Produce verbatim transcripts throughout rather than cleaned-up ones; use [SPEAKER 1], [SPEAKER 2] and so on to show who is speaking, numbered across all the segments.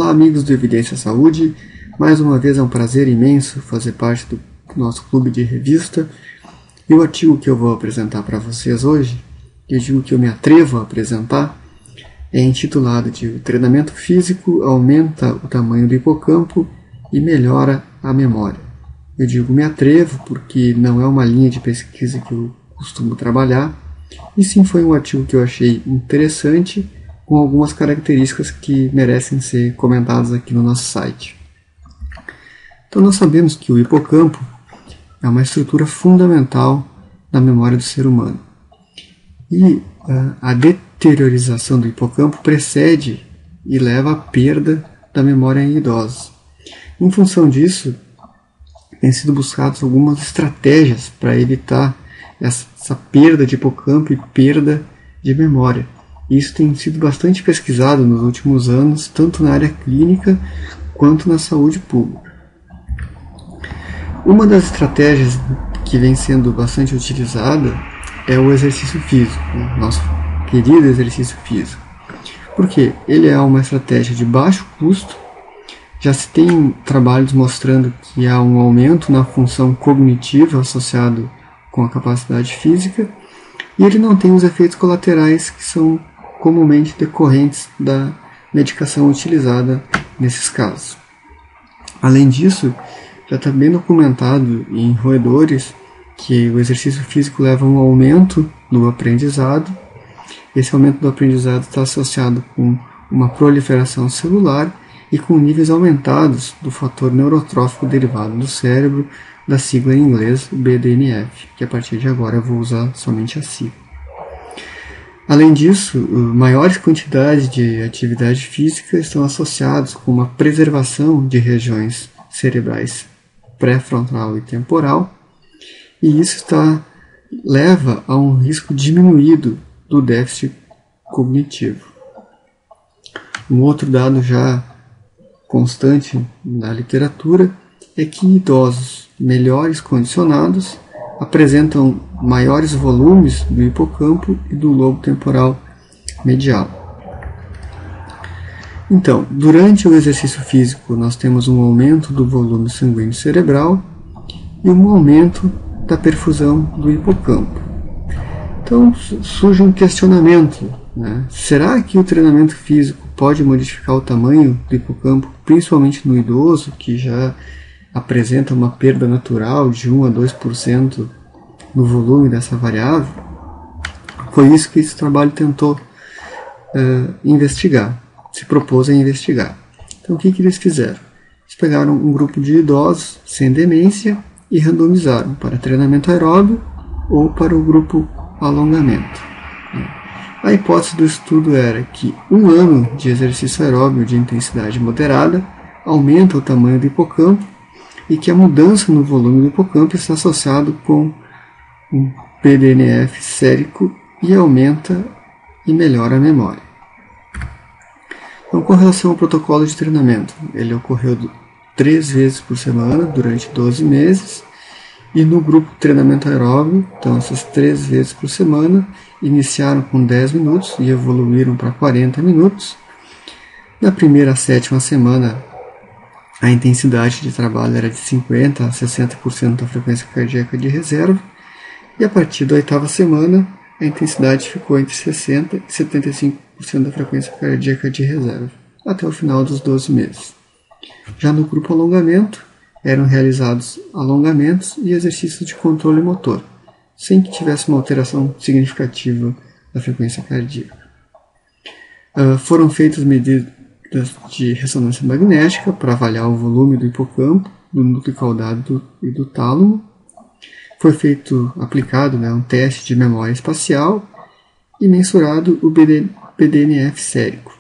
[SPEAKER 1] Olá, amigos do Evidência Saúde. Mais uma vez é um prazer imenso fazer parte do nosso clube de revista. E o artigo que eu vou apresentar para vocês hoje, e eu digo que eu me atrevo a apresentar, é intitulado de "O treinamento físico aumenta o tamanho do hipocampo e melhora a memória". Eu digo me atrevo porque não é uma linha de pesquisa que eu costumo trabalhar, e sim foi um artigo que eu achei interessante, com algumas características que merecem ser comentadas aqui no nosso site. Então nós sabemos que o hipocampo é uma estrutura fundamental na memória do ser humano. E uh, a deteriorização do hipocampo precede e leva à perda da memória em idosos. Em função disso, têm sido buscadas algumas estratégias para evitar essa, essa perda de hipocampo e perda de memória. Isso tem sido bastante pesquisado nos últimos anos, tanto na área clínica quanto na saúde pública. Uma das estratégias que vem sendo bastante utilizada é o exercício físico, o nosso querido exercício físico. Porque ele é uma estratégia de baixo custo, já se tem trabalhos mostrando que há um aumento na função cognitiva associado com a capacidade física, e ele não tem os efeitos colaterais que são comumente decorrentes da medicação utilizada nesses casos. Além disso, já está bem documentado em roedores que o exercício físico leva a um aumento do aprendizado. Esse aumento do aprendizado está associado com uma proliferação celular e com níveis aumentados do fator neurotrófico derivado do cérebro, da sigla em inglês B D N F, que a partir de agora eu vou usar somente a sigla. Além disso, maiores quantidades de atividade física estão associados com uma preservação de regiões cerebrais pré-frontal e temporal, e isso está, leva a um risco diminuído do déficit cognitivo. Um outro dado já constante na literatura é que idosos melhores condicionados apresentam maiores volumes do hipocampo e do lobo temporal medial. Então, durante o exercício físico, nós temos um aumento do volume sanguíneo cerebral e um aumento da perfusão do hipocampo. Então, surge um questionamento, né? Será que o treinamento físico pode modificar o tamanho do hipocampo, principalmente no idoso, que já apresenta uma perda natural de um a dois por cento no volume dessa variável? Foi isso que esse trabalho tentou uh, investigar, se propôs a investigar. Então o que, que eles fizeram? Eles pegaram um grupo de idosos sem demência e randomizaram para treinamento aeróbio ou para o grupo alongamento. A hipótese do estudo era que um ano de exercício aeróbio de intensidade moderada aumenta o tamanho do hipocampo e que a mudança no volume do hipocampo está associado com um P D N F sérico e aumenta e melhora a memória. Então, com relação ao protocolo de treinamento, ele ocorreu três vezes por semana durante doze meses, e no grupo treinamento aeróbio, então essas três vezes por semana, iniciaram com dez minutos e evoluíram para quarenta minutos. Na primeira a sétima semana, a intensidade de trabalho era de cinquenta a sessenta por cento da frequência cardíaca de reserva, e a partir da oitava semana, a intensidade ficou entre sessenta por cento e setenta e cinco por cento da frequência cardíaca de reserva, até o final dos doze meses. Já no grupo alongamento, eram realizados alongamentos e exercícios de controle motor, sem que tivesse uma alteração significativa da frequência cardíaca. Uh, foram feitas medidas de ressonância magnética para avaliar o volume do hipocampo, do núcleo caudado e do tálamo. Foi feito, aplicado né, um teste de memória espacial e mensurado o P D N F sérico.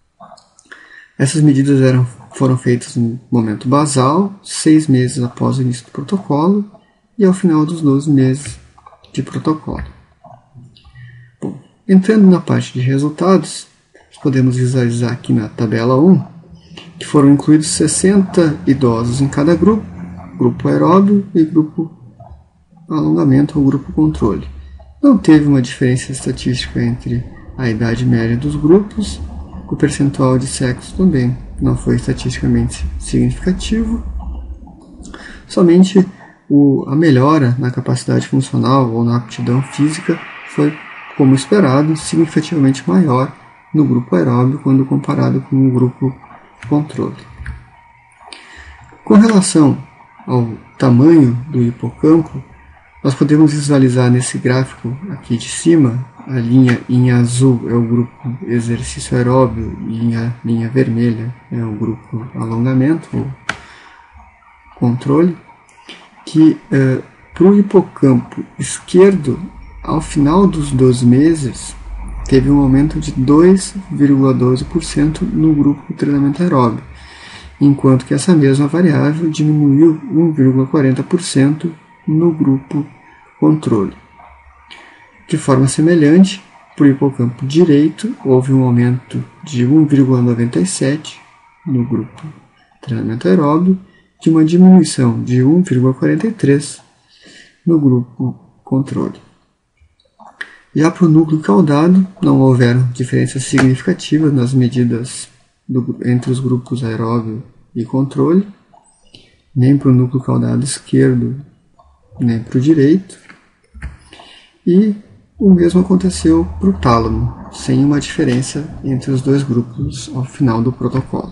[SPEAKER 1] Essas medidas eram, foram feitas no momento basal, seis meses após o início do protocolo e ao final dos doze meses de protocolo. Bom, entrando na parte de resultados, podemos visualizar aqui na tabela um que foram incluídos sessenta idosos em cada grupo, grupo aeróbio e grupo alongamento ou grupo controle. Não teve uma diferença estatística entre a idade média dos grupos, o percentual de sexo também não foi estatisticamente significativo. Somente o, a melhora na capacidade funcional ou na aptidão física foi, como esperado, significativamente maior no grupo aeróbio quando comparado com o grupo controle. Com relação ao tamanho do hipocampo, nós podemos visualizar nesse gráfico aqui de cima, a linha em azul é o grupo exercício aeróbio e a linha vermelha é o grupo alongamento ou controle, que eh, para o hipocampo esquerdo, ao final dos doze meses, teve um aumento de dois vírgula doze por cento no grupo de treinamento aeróbio, enquanto que essa mesma variável diminuiu um vírgula quarenta por cento no grupo controle. De forma semelhante, para o hipocampo direito, houve um aumento de um vírgula noventa e sete por cento no grupo treinamento aeróbio, de uma diminuição de um vírgula quarenta e três por cento no grupo controle. Já para o núcleo caudado, não houveram diferenças significativas nas medidas do, entre os grupos aeróbio e controle, nem para o núcleo caudado esquerdo, nem para o direito. E o mesmo aconteceu para o tálamo, sem uma diferença entre os dois grupos ao final do protocolo.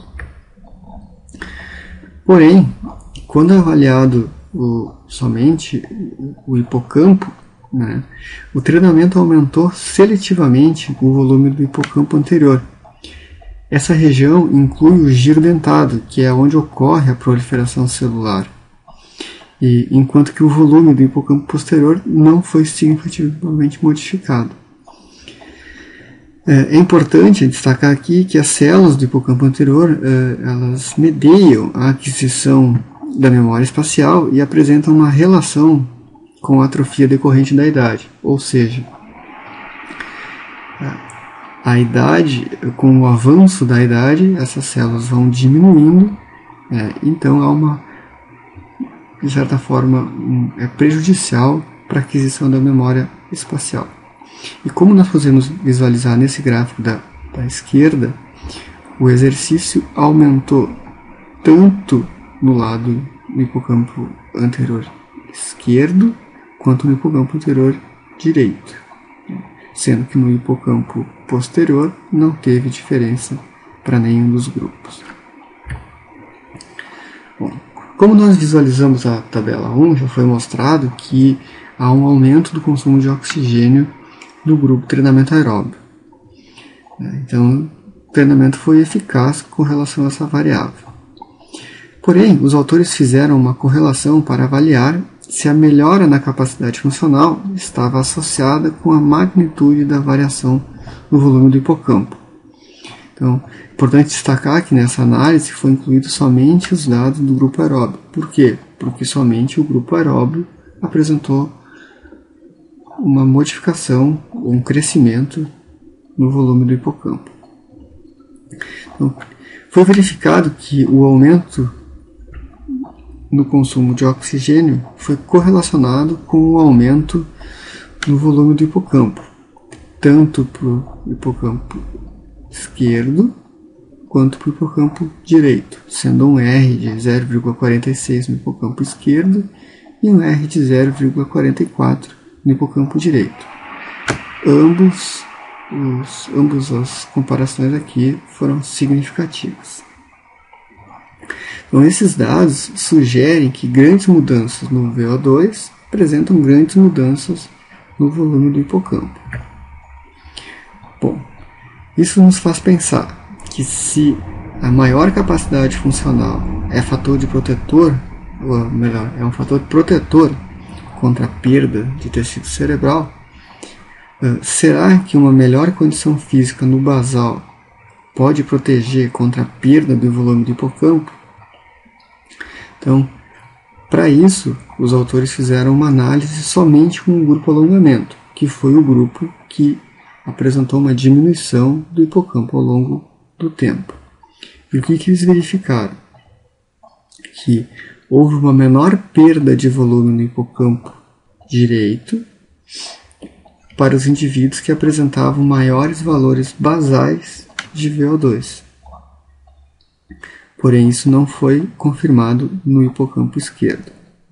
[SPEAKER 1] Porém, quando avaliado o, somente o hipocampo, né, o treinamento aumentou seletivamente o volume do hipocampo anterior. Essa região inclui o giro dentado, que é onde ocorre a proliferação celular, e, enquanto que o volume do hipocampo posterior não foi significativamente modificado. É, é importante destacar aqui que as células do hipocampo anterior é, elas mediam a aquisição da memória espacial e apresentam uma relação com a atrofia decorrente da idade, ou seja, a idade, com o avanço da idade, essas células vão diminuindo, é, então há uma, de certa forma, um, é prejudicial para a aquisição da memória espacial. E como nós podemos visualizar nesse gráfico da, da esquerda, o exercício aumentou tanto no lado do hipocampo anterior esquerdo, quanto no hipocampo anterior direito, sendo que no hipocampo posterior não teve diferença para nenhum dos grupos. Bom, como nós visualizamos a tabela um, já foi mostrado que há um aumento do consumo de oxigênio no grupo treinamento aeróbio. Então, o treinamento foi eficaz com relação a essa variável. Porém, os autores fizeram uma correlação para avaliar se a melhora na capacidade funcional estava associada com a magnitude da variação no volume do hipocampo. Então, é importante destacar que nessa análise foi incluído somente os dados do grupo aeróbio. Por quê? Porque somente o grupo aeróbio apresentou uma modificação, um crescimento no volume do hipocampo. Então, foi verificado que o aumento no consumo de oxigênio foi correlacionado com o aumento no volume do hipocampo, tanto para o hipocampo esquerdo quanto para o hipocampo direito, sendo um R de zero vírgula quarenta e seis no hipocampo esquerdo e um R de zero vírgula quarenta e quatro no hipocampo direito. Ambos, os, ambas as comparações aqui foram significativas. Então, esses dados sugerem que grandes mudanças no V O dois apresentam grandes mudanças no volume do hipocampo. Bom, isso nos faz pensar que se a maior capacidade funcional é fator de protetor, ou melhor, é um fator protetor contra a perda de tecido cerebral, será que uma melhor condição física no basal pode proteger contra a perda do volume do hipocampo? Então, para isso, os autores fizeram uma análise somente com o grupo alongamento, que foi o grupo que apresentou uma diminuição do hipocampo ao longo do tempo. E o que, que eles verificaram? Que houve uma menor perda de volume no hipocampo direito para os indivíduos que apresentavam maiores valores basais de V O dois. Porém, isso não foi confirmado no hipocampo esquerdo.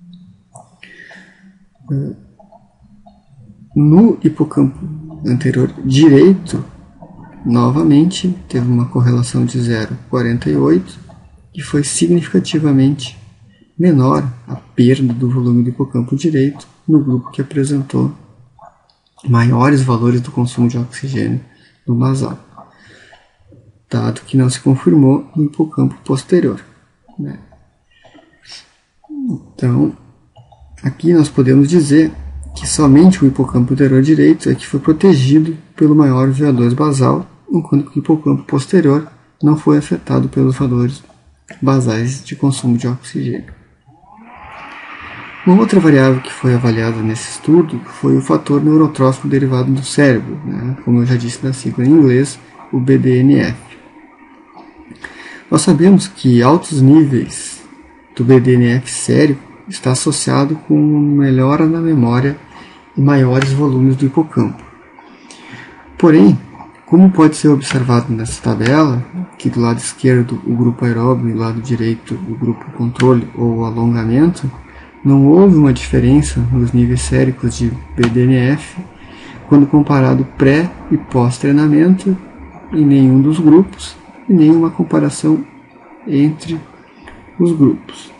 [SPEAKER 1] No hipocampo anterior direito, novamente, teve uma correlação de zero vírgula quarenta e oito, que foi significativamente menor a perda do volume do hipocampo direito no grupo que apresentou maiores valores do consumo de oxigênio no basal, dado que não se confirmou no hipocampo posterior, né? Então, aqui nós podemos dizer que somente o hipocampo anterior direito é que foi protegido pelo maior V O dois basal, enquanto que o hipocampo posterior não foi afetado pelos valores basais de consumo de oxigênio. Uma outra variável que foi avaliada nesse estudo foi o fator neurotrófico derivado do cérebro, né? Como eu já disse na sigla em inglês, o B D N F. Nós sabemos que altos níveis do B D N F sérico está associado com melhora na memória e maiores volumes do hipocampo. Porém, como pode ser observado nessa tabela, que do lado esquerdo o grupo aeróbio e do lado direito o grupo controle ou alongamento, não houve uma diferença nos níveis séricos de B D N F quando comparado pré e pós-treinamento em nenhum dos grupos e nenhuma comparação entre os grupos.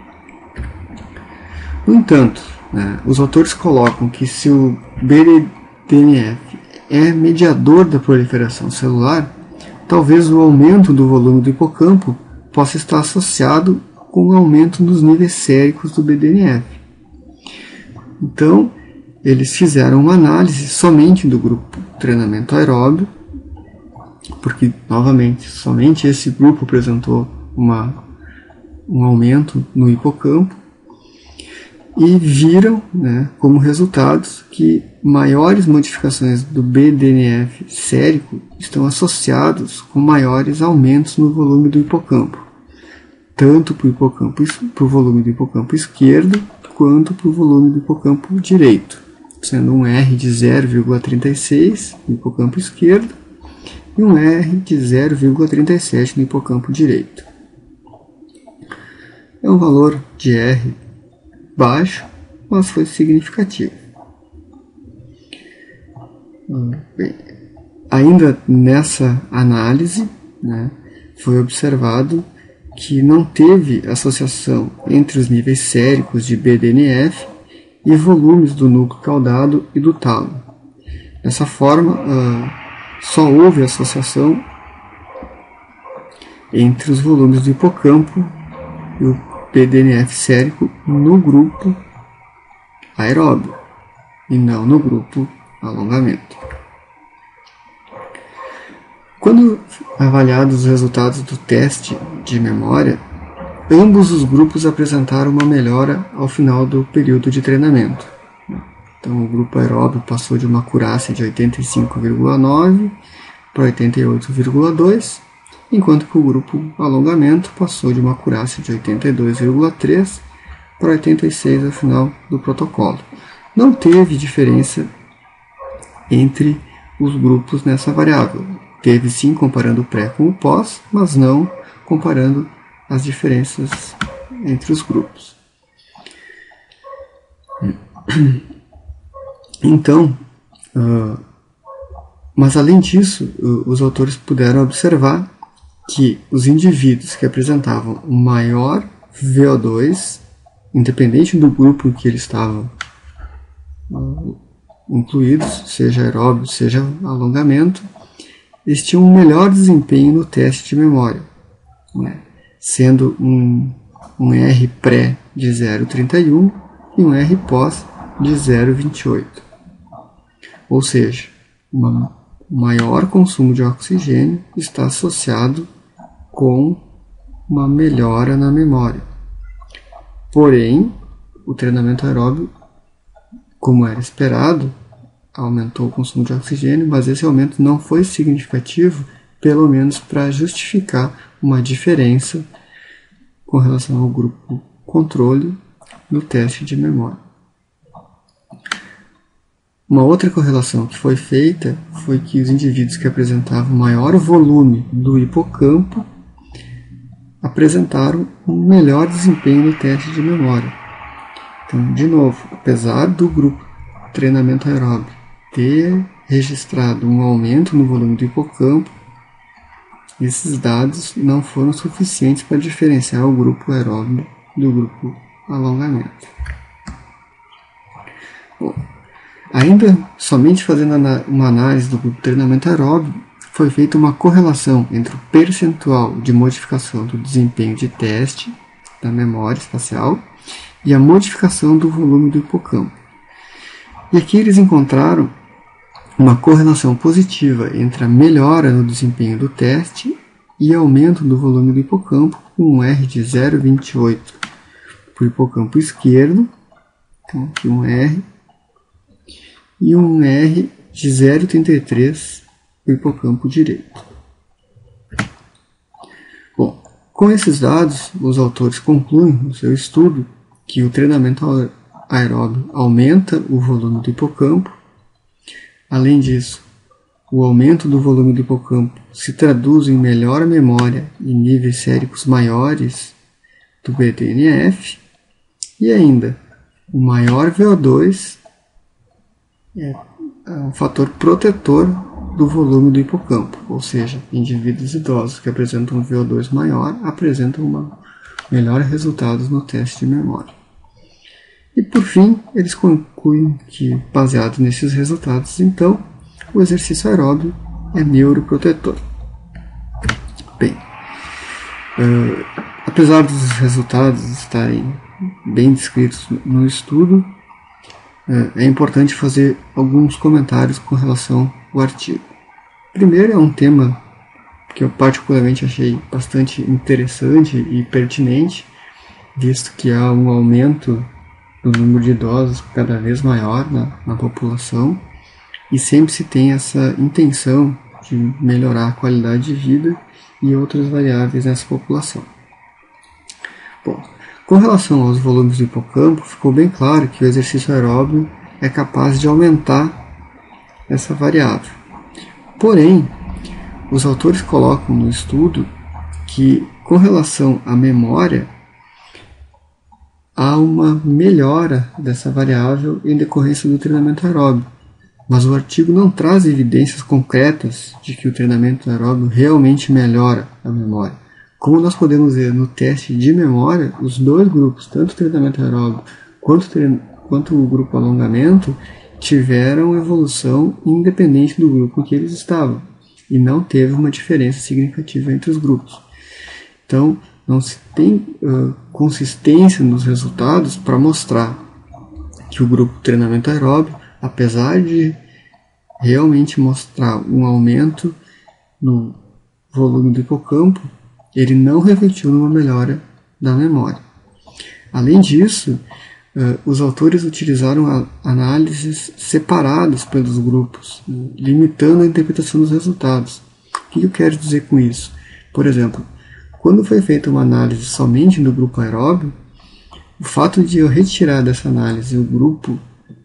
[SPEAKER 1] No entanto, né, os autores colocam que se o B D N F é mediador da proliferação celular, talvez o aumento do volume do hipocampo possa estar associado com o aumento nos níveis séricos do B D N F. Então, eles fizeram uma análise somente do grupo treinamento aeróbio, porque, novamente, somente esse grupo apresentou uma, um aumento no hipocampo, e viram, né, como resultados que maiores modificações do B D N F sérico estão associados com maiores aumentos no volume do hipocampo, tanto para o hipocampo, para o volume do hipocampo esquerdo quanto para o volume do hipocampo direito, sendo um R de zero vírgula trinta e seis no hipocampo esquerdo e um R de zero vírgula trinta e sete no hipocampo direito. É um valor de R baixo, mas foi significativo. Bem, ainda nessa análise, né, foi observado que não teve associação entre os níveis séricos de B D N F e volumes do núcleo caudado e do tálamo. Dessa forma, uh, só houve associação entre os volumes do hipocampo e o B D N F sérico no grupo aeróbio e não no grupo alongamento. Quando avaliados os resultados do teste de memória, ambos os grupos apresentaram uma melhora ao final do período de treinamento. Então, o grupo aeróbio passou de uma acurácia de oitenta e cinco vírgula nove para oitenta e oito vírgula dois, enquanto que o grupo alongamento passou de uma acurácia de oitenta e dois vírgula três para oitenta e seis ao final do protocolo. Não teve diferença entre os grupos nessa variável. Teve sim comparando o pré com o pós, mas não comparando as diferenças entre os grupos. Então, uh, mas além disso, uh, os autores puderam observar que os indivíduos que apresentavam um maior V O dois, independente do grupo em que eles estavam uh, incluídos, seja aeróbio, seja alongamento, eles tinham um melhor desempenho no teste de memória, né? Sendo um, um R pré de zero vírgula trinta e um e um R pós de zero vírgula vinte e oito. Ou seja, um maior consumo de oxigênio está associado com uma melhora na memória. Porém, o treinamento aeróbio, como era esperado, aumentou o consumo de oxigênio, mas esse aumento não foi significativo, pelo menos para justificar uma diferença com relação ao grupo controle no teste de memória. Uma outra correlação que foi feita foi que os indivíduos que apresentavam maior volume do hipocampo apresentaram um melhor desempenho no teste de memória. Então, de novo, apesar do grupo treinamento aeróbio ter registrado um aumento no volume do hipocampo, esses dados não foram suficientes para diferenciar o grupo aeróbio do grupo alongamento. Bom, ainda somente fazendo uma análise do grupo treinamento aeróbio, foi feita uma correlação entre o percentual de modificação do desempenho de teste da memória espacial e a modificação do volume do hipocampo. E aqui eles encontraram uma correlação positiva entre a melhora no desempenho do teste e aumento do volume do hipocampo, com um R de zero vírgula vinte e oito para o hipocampo esquerdo, então aqui um R, e um R de zero vírgula trinta e três para o hipocampo direito. Bom, com esses dados, os autores concluem no seu estudo que o treinamento aeróbio aumenta o volume do hipocampo. Além disso, o aumento do volume do hipocampo se traduz em melhor memória e níveis séricos maiores do B D N F, e ainda o maior V O dois é um fator protetor do volume do hipocampo, ou seja, indivíduos idosos que apresentam um V O dois maior apresentam uma melhores resultados no teste de memória. E por fim, eles concluem que, baseado nesses resultados, então, o exercício aeróbio é neuroprotetor. Bem, uh, apesar dos resultados estarem bem descritos no estudo, uh, é importante fazer alguns comentários com relação ao artigo. Primeiro, é um tema que eu particularmente achei bastante interessante e pertinente, visto que há um aumento do número de idosos cada vez maior na, na população, e sempre se tem essa intenção de melhorar a qualidade de vida e outras variáveis nessa população. Bom, com relação aos volumes do hipocampo, ficou bem claro que o exercício aeróbio é capaz de aumentar essa variável. Porém, os autores colocam no estudo que, com relação à memória, há uma melhora dessa variável em decorrência do treinamento aeróbio, mas o artigo não traz evidências concretas de que o treinamento aeróbio realmente melhora a memória. Como nós podemos ver no teste de memória, os dois grupos, tanto o treinamento aeróbio quanto, trein... quanto o grupo alongamento, tiveram evolução independente do grupo em que eles estavam, e não teve uma diferença significativa entre os grupos. Então, não se tem uh, consistência nos resultados para mostrar que o grupo treinamento aeróbio, apesar de realmente mostrar um aumento no volume do hipocampo, ele não refletiu numa melhora da memória. Além disso, uh, os autores utilizaram a, análises separadas pelos grupos, uh, limitando a interpretação dos resultados. O que eu quero dizer com isso? Por exemplo, quando foi feita uma análise somente do grupo aeróbio, o fato de eu retirar dessa análise o grupo,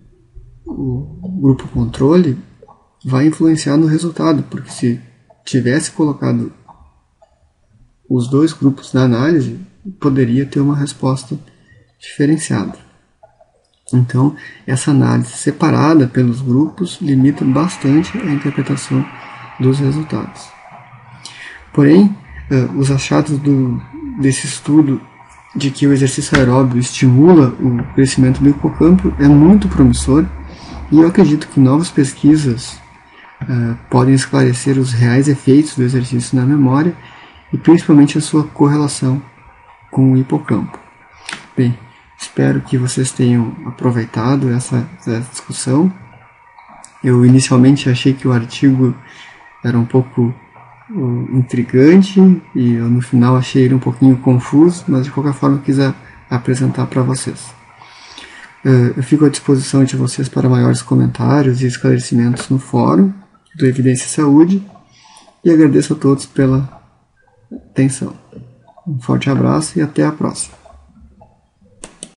[SPEAKER 1] o grupo controle vai influenciar no resultado, porque se tivesse colocado os dois grupos na análise, poderia ter uma resposta diferenciada. Então, essa análise separada pelos grupos limita bastante a interpretação dos resultados. Porém, Uh, os achados do, desse estudo de que o exercício aeróbio estimula o crescimento do hipocampo é muito promissor, e eu acredito que novas pesquisas uh, podem esclarecer os reais efeitos do exercício na memória e principalmente a sua correlação com o hipocampo. Bem, espero que vocês tenham aproveitado essa, essa discussão. Eu inicialmente achei que o artigo era um pouco intrigante e eu no final achei ele um pouquinho confuso, mas de qualquer forma eu quis a, apresentar para vocês. Eu fico à disposição de vocês para maiores comentários e esclarecimentos no fórum do Evidência e Saúde, e agradeço a todos pela atenção. Um forte abraço e até a próxima.